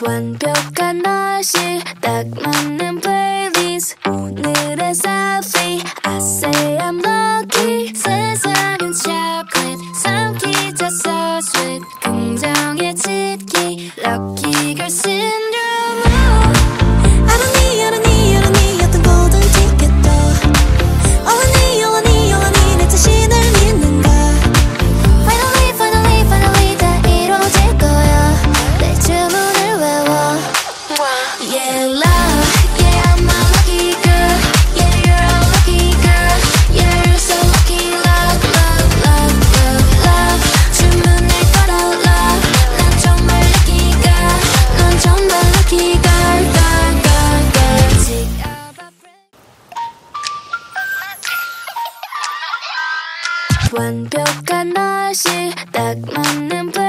완벽한 날씨 딱 맞는 플레이리스트 오늘의 selfie I say I'm lucky 세상은 chocolate 삼키자 so sweet 긍정의 짙기 lucky girl syndrome I don't need 어떤 golden ticket도 All I need 내 자신을 믿는다 Finally 다 이루어질 거야 내 주문을 외워 Yeah love Yeah I'm a lucky girl Yeah you're a lucky girl Yeah you're so lucky Love 주문을 걸어 love 난 정말 lucky girl 넌 정말 lucky girl 완벽한 날씨 딱 맞는